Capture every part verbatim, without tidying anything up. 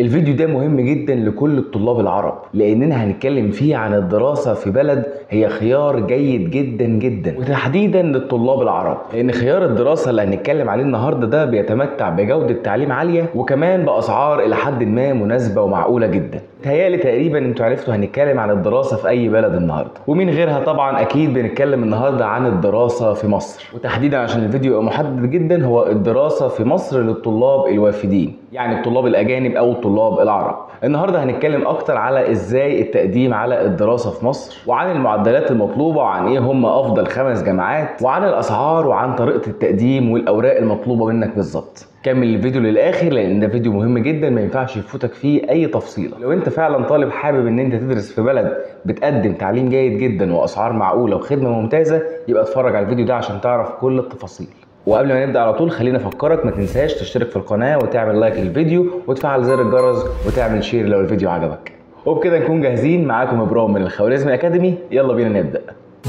الفيديو ده مهم جدا لكل الطلاب العرب، لاننا هنتكلم فيه عن الدراسة في بلد هي خيار جيد جدا جدا، وتحديدا للطلاب العرب، لان خيار الدراسة اللي هنتكلم عليه النهاردة ده بيتمتع بجودة تعليم عالية، وكمان باسعار الى حد ما مناسبة ومعقولة جدا. تهيألي تقريبا انتوا عرفتوا هنتكلم عن الدراسة في اي بلد النهاردة، ومن غيرها طبعا اكيد بنتكلم النهاردة عن الدراسة في مصر، وتحديدا عشان الفيديو يبقى محدد جدا هو الدراسة في مصر للطلاب الوافدين، يعني الطلاب الاجانب او الطلاب العرب. النهارده هنتكلم اكتر على ازاي التقديم على الدراسة في مصر، وعن المعدلات المطلوبة، وعن ايه هم افضل خمس جامعات، وعن الاسعار، وعن طريقة التقديم والاوراق المطلوبة منك بالظبط. كمل الفيديو للاخر لان ده فيديو مهم جدا ما ينفعش يفوتك فيه اي تفصيله. لو انت فعلا طالب حابب ان انت تدرس في بلد بتقدم تعليم جيد جدا واسعار معقوله وخدمه ممتازه، يبقى اتفرج على الفيديو ده عشان تعرف كل التفاصيل. وقبل ما نبدا على طول خليني افكرك ما تنساش تشترك في القناه وتعمل لايك للفيديو وتفعل زر الجرس وتعمل شير لو الفيديو عجبك. وبكده نكون جاهزين. معاكم ابراهيم من الخوارزمي اكاديمي، يلا بينا نبدا.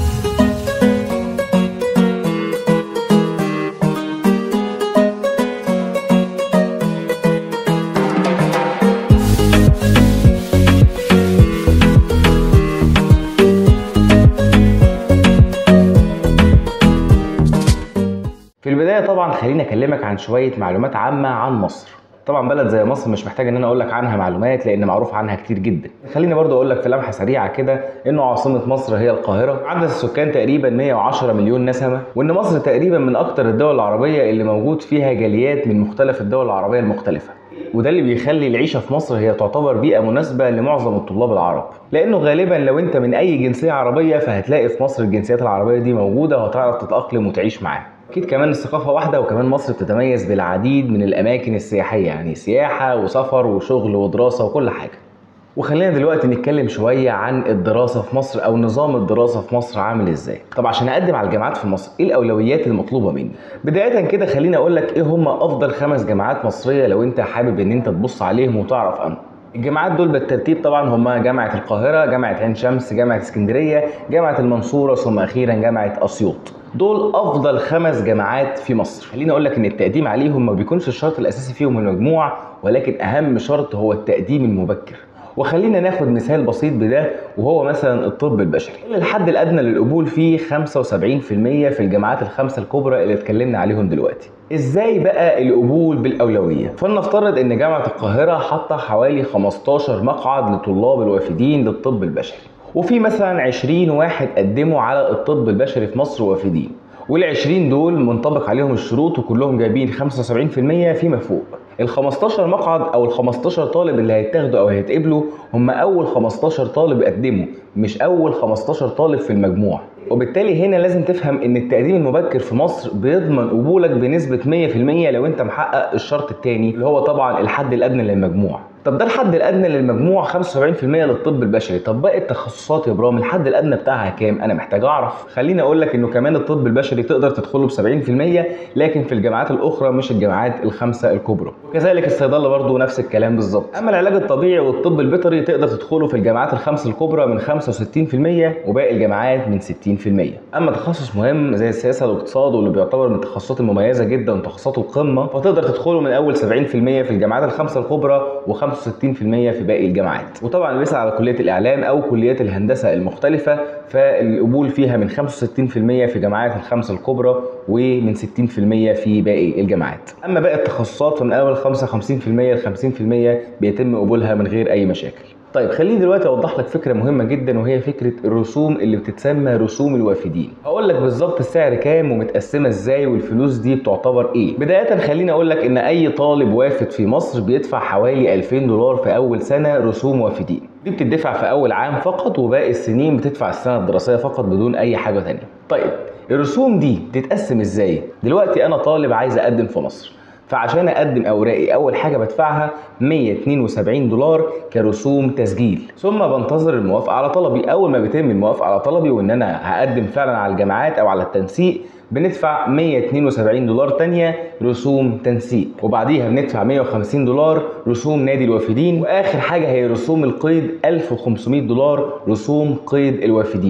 في البداية طبعا خليني اكلمك عن شوية معلومات عامة عن مصر. طبعا بلد زي مصر مش محتاج ان انا اقول لك عنها معلومات لان معروف عنها كتير جدا. خليني برضو اقول لك في لمحة سريعة كده انه عاصمة مصر هي القاهرة، عدد السكان تقريبا مية وعشرة مليون نسمة، وان مصر تقريبا من اكتر الدول العربية اللي موجود فيها جاليات من مختلف الدول العربية المختلفة، وده اللي بيخلي العيشة في مصر هي تعتبر بيئة مناسبة لمعظم الطلاب العرب، لانه غالبا لو انت من اي جنسية عربية فهتلاقي في مصر الجنسيات العربية دي موجودة وهتعرف تتأقلم وتعيش معاها. اكيد كمان الثقافة واحدة، وكمان مصر بتتميز بالعديد من الاماكن السياحية، يعني سياحة وسفر وشغل ودراسة وكل حاجة. وخلينا دلوقتي نتكلم شوية عن الدراسة في مصر او نظام الدراسة في مصر عامل ازاي. طب عشان اقدم على الجامعات في مصر ايه الاولويات المطلوبة مني؟ بداية كده خليني اقول لك ايه هم افضل خمس جامعات مصرية لو انت حابب ان انت تبص عليهم وتعرف عنهم. الجامعات دول بالترتيب طبعا هم جامعة القاهرة، جامعة عين شمس، جامعة اسكندرية، جامعة المنصورة، ثم اخيرا جامعة اسيوط. دول افضل خمس جامعات في مصر. خليني اقول لك ان التقديم عليهم ما بيكونش الشرط الاساسي فيهم المجموع، ولكن اهم شرط هو التقديم المبكر. وخلينا ناخد مثال بسيط بده وهو مثلا الطب البشري، اللي الحد الادنى للقبول فيه خمسة وسبعين في المية في الجامعات الخمسه الكبرى اللي اتكلمنا عليهم دلوقتي. ازاي بقى القبول بالاولويه؟ فلنفترض ان جامعه القاهره حاطه حوالي خمستاشر مقعد لطلاب الوافدين للطب البشري، وفي مثلا عشرين واحد قدموا على الطب البشري في مصر وافدين، والعشرين دول منطبق عليهم الشروط وكلهم جايبين خمسة وسبعين في المية فيما فوق. ال خمستاشر مقعد او ال خمستاشر طالب اللي هيتاخدوا او هيتقبلوا هم اول خمستاشر طالب قدموا، مش اول خمستاشر طالب في المجموع. وبالتالي هنا لازم تفهم ان التقديم المبكر في مصر بيضمن قبولك بنسبة مية في المية لو انت محقق الشرط الثاني اللي هو طبعا الحد الادنى للمجموع. طب ده الحد الادنى للمجموع خمسة وسبعين في المية للطب البشري، طب باقي التخصصات يا ابراهيم الحد الادنى بتاعها كام؟ انا محتاج اعرف. خليني اقول لك انه كمان الطب البشري تقدر تدخله ب سبعين في المية، لكن في الجامعات الاخرى مش الجامعات الخمسه الكبرى. وكذلك الصيدله برضه نفس الكلام بالظبط. اما العلاج الطبيعي والطب البيطري تقدر تدخله في الجامعات الخمس الكبرى من خمسة وستين في المية، وباقي الجامعات من ستين في المية. اما تخصص مهم زي السياسه والاقتصاد واللي بيعتبر من التخصصات المميزه جدا وتخصصات القمه، فتقدر تدخله من اول سبعين في المية في الجامعات الخمسه الكبرى وخمسة وستين في المية في باقي الجامعات. وطبعا بيسأل على كليه الاعلام او كليات الهندسه المختلفه، فالقبول فيها من خمسة وستين في المية في جامعات الخمسه الكبرى ومن ستين في المية في باقي الجامعات. اما باقي التخصصات فمن اول خمسة وخمسين في المية ل خمسين في المية بيتم قبولها من غير اي مشاكل. طيب خليني دلوقتي اوضح لك فكره مهمه جدا، وهي فكره الرسوم اللي بتتسمى رسوم الوافدين. هقول لك بالظبط السعر كام ومتقسمه ازاي والفلوس دي بتعتبر ايه. بدايه خليني اقول لك ان اي طالب وافد في مصر بيدفع حوالي ألفين دولار في اول سنه رسوم وافدين. دي بتدفع في اول عام فقط، وباقي السنين بتدفع السنه الدراسيه فقط بدون اي حاجه ثانيه. طيب الرسوم دي بتتقسم ازاي؟ دلوقتي انا طالب عايز اقدم في مصر، فعشان اقدم اوراقي اول حاجه بدفعها مية واتنين وسبعين دولار كرسوم تسجيل، ثم بنتظر الموافقه على طلبي. اول ما بيتم الموافقه على طلبي وان انا هقدم فعلا على الجامعات او على التنسيق بندفع مية واتنين وسبعين دولار تانية رسوم تنسيق، وبعديها بندفع مية وخمسين دولار رسوم نادي الوافدين، واخر حاجه هي رسوم القيد ألف وخمسمية دولار رسوم قيد الوافدين.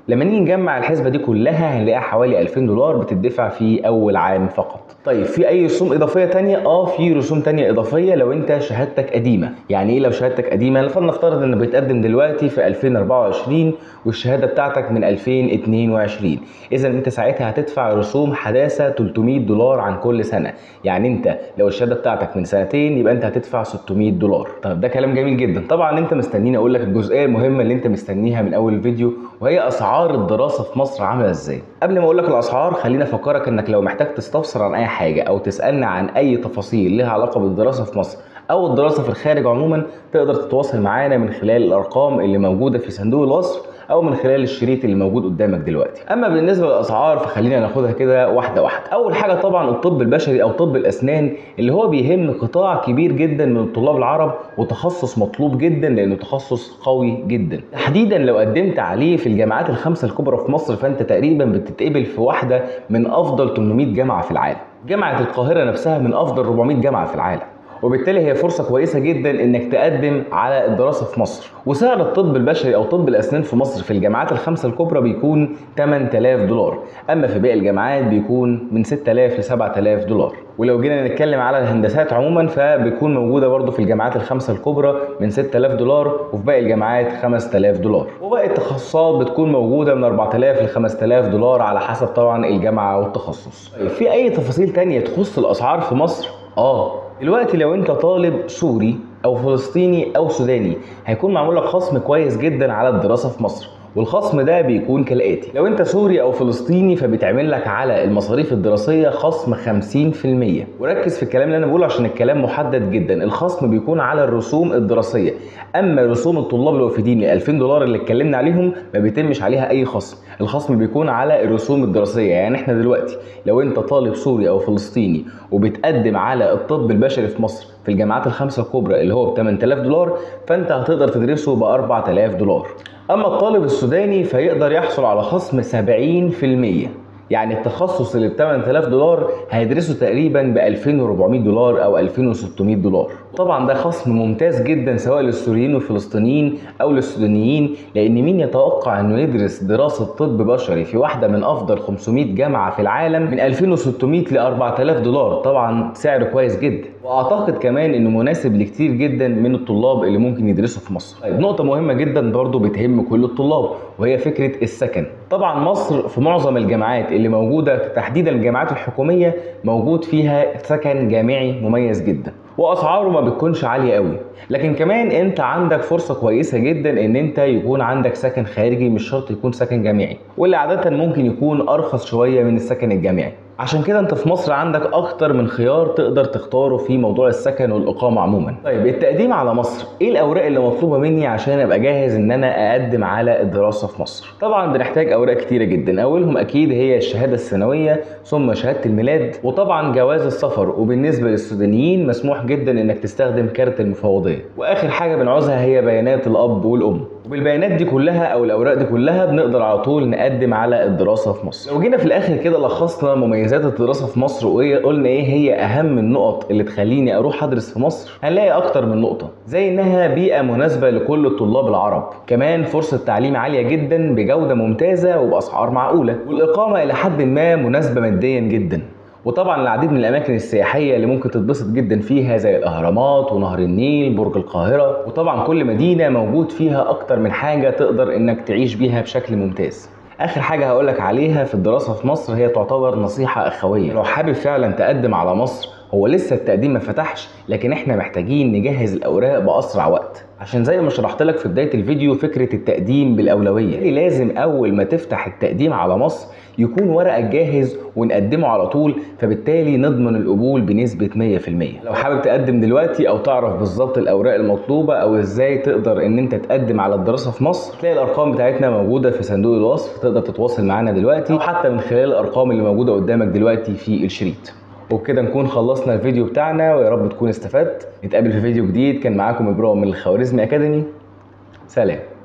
لما نيجي نجمع الحسبه دي كلها هنلاقيها حوالي ألفين دولار بتدفع في اول عام فقط. طيب في اي رسوم اضافيه تانية؟ اه في رسوم تانية اضافيه لو انت شهادتك قديمه. يعني ايه لو شهادتك قديمه؟ فلنفترض ان بيتقدم دلوقتي في ألفين وأربعة وعشرين والشهاده بتاعتك من ألفين واتنين وعشرين، اذا انت ساعتها هتدفع رسوم حداثه تلتمية دولار عن كل سنه. يعني انت لو الشهاده بتاعتك من سنتين يبقى انت هتدفع ستمية دولار. طب ده كلام جميل جدا. طبعا انت مستنيني اقول لك الجزئيه المهمه اللي انت مستنيها من اول الفيديو، وهي اسعار الدراسه في مصر عامله ازاي. قبل ما اقول لك الاسعار خليني افكرك انك لو محتاج تستفسر عن اي حاجه او تسالني عن اي تفاصيل لها علاقه بالدراسه في مصر او الدراسه في الخارج عموما، تقدر تتواصل معانا من خلال الارقام اللي موجوده في صندوق الوصف او من خلال الشريط اللي موجود قدامك دلوقتي. اما بالنسبه للاسعار فخلينا ناخدها كده واحده واحده. اول حاجه طبعا الطب البشري او طب الاسنان، اللي هو بيهم قطاع كبير جدا من الطلاب العرب وتخصص مطلوب جدا لانه تخصص قوي جدا. تحديدا لو قدمت عليه في الجامعات الخمسه الكبرى في مصر فانت تقريبا بتتقبل في واحده من افضل تمنمية جامعه في العالم. جامعه القاهره نفسها من افضل أربعمية جامعه في العالم، وبالتالي هي فرصه كويسه جدا انك تقدم على الدراسه في مصر. وسعر الطب البشري او طب الاسنان في مصر في الجامعات الخمسه الكبرى بيكون تمن تلاف دولار، اما في باقي الجامعات بيكون من ستة آلاف ل سبعة آلاف دولار. ولو جينا نتكلم على الهندسات عموما فبيكون موجوده برضو في الجامعات الخمسه الكبرى من ستة آلاف دولار، وفي باقي الجامعات خمسة آلاف دولار. وباقي التخصصات بتكون موجوده من أربعة آلاف ل خمسة آلاف دولار على حسب طبعا الجامعه والتخصص. في اي تفاصيل تانية تخص الاسعار في مصر؟ اه دلوقتي لو انت طالب سوري او فلسطيني او سوداني هيكون معمول لك خصم كويس جدا على الدراسه في مصر، والخصم ده بيكون كالاتي. لو انت سوري او فلسطيني فبيتعمل لك على المصاريف الدراسيه خصم خمسين في المية. وركز في الكلام اللي انا بقوله عشان الكلام محدد جدا. الخصم بيكون على الرسوم الدراسيه، اما رسوم الطلاب الوافدين ل ألفين دولار اللي اتكلمنا عليهم ما بيتمش عليها اي خصم. الخصم بيكون على الرسوم الدراسيه. يعني احنا دلوقتي لو انت طالب سوري او فلسطيني وبتقدم على الطب البشري في مصر في الجامعات الخمسه الكبرى اللي هو ب تمن تلاف دولار، فانت هتقدر تدرسه ب أربعة آلاف دولار. اما الطالب السوداني فيقدر يحصل على خصم سبعين في المية. يعني التخصص اللي ب تمن تلاف دولار هيدرسه تقريبا ب ألفين وأربعمية دولار او ألفين وستمية دولار. طبعا ده خصم ممتاز جدا سواء للسوريين والفلسطينيين او للسودانيين، لان مين يتوقع انه يدرس دراسه طب بشري في واحده من افضل خمسمية جامعه في العالم من ألفين وستمية ل أربعة آلاف دولار؟ طبعا سعر كويس جدا، واعتقد كمان انه مناسب لكتير جدا من الطلاب اللي ممكن يدرسوا في مصر. طيب نقطه مهمه جدا برضو بتهم كل الطلاب وهي فكره السكن. طبعا مصر في معظم الجامعات اللي موجوده تحديدا الجامعات الحكوميه موجود فيها سكن جامعي مميز جدا، واسعاره ما بتكونش عاليه قوي. لكن كمان انت عندك فرصه كويسه جدا ان انت يكون عندك سكن خارجي، مش شرط يكون سكن جامعي، واللي عاده ممكن يكون ارخص شويه من السكن الجامعي. عشان كده انت في مصر عندك اكتر من خيار تقدر تختاره في موضوع السكن والاقامه عموما. طيب التقديم على مصر، ايه الاوراق اللي مطلوبه مني عشان ابقى جاهز ان انا اقدم على الدراسه في مصر؟ طبعا بنحتاج اوراق كتيره جدا، اولهم اكيد هي الشهاده الثانويه ثم شهاده الميلاد وطبعا جواز السفر، وبالنسبه للسودانيين مسموح جدا انك تستخدم كارت المفوضيه. واخر حاجه بنعوزها هي بيانات الاب والام. وبالبيانات دي كلها او الاوراق دي كلها بنقدر على طول نقدم على الدراسه في مصر. لو جينا في الاخر كده لخصنا مميزات الدراسه في مصر وقلنا ايه هي اهم النقط اللي تخليني اروح ادرس في مصر، هنلاقي اكتر من نقطه، زي انها بيئه مناسبه لكل الطلاب العرب، كمان فرصه تعليم عاليه جدا بجوده ممتازه وباسعار معقوله، والاقامه الى حد ما مناسبه ماديا جدا، وطبعا العديد من الاماكن السياحيه اللي ممكن تتبسط جدا فيها زي الاهرامات ونهر النيل برج القاهره، وطبعا كل مدينه موجود فيها اكتر من حاجه تقدر انك تعيش بيها بشكل ممتاز. اخر حاجه هقولك عليها في الدراسه في مصر هي تعتبر نصيحه اخويه. لو حابب فعلا تقدم على مصر، هو لسه التقديم ما فتحش لكن احنا محتاجين نجهز الاوراق باسرع وقت، عشان زي ما شرحت لك في بدايه الفيديو فكره التقديم بالاولويه. يعني لازم اول ما تفتح التقديم على مصر يكون ورقك جاهز ونقدمه على طول، فبالتالي نضمن القبول بنسبه مية في المية. لو حابب تقدم دلوقتي او تعرف بالظبط الاوراق المطلوبه او ازاي تقدر ان انت تقدم على الدراسه في مصر، تلاقي الارقام بتاعتنا موجوده في صندوق الوصف، تقدر تتواصل معانا دلوقتي او حتى من خلال الارقام اللي موجوده قدامك دلوقتي في الشريط. وبكده نكون خلصنا الفيديو بتاعنا، ويا رب تكون استفدت. نتقابل في فيديو جديد. كان معاكم ابراهيم من الخوارزمي اكاديمي. سلام.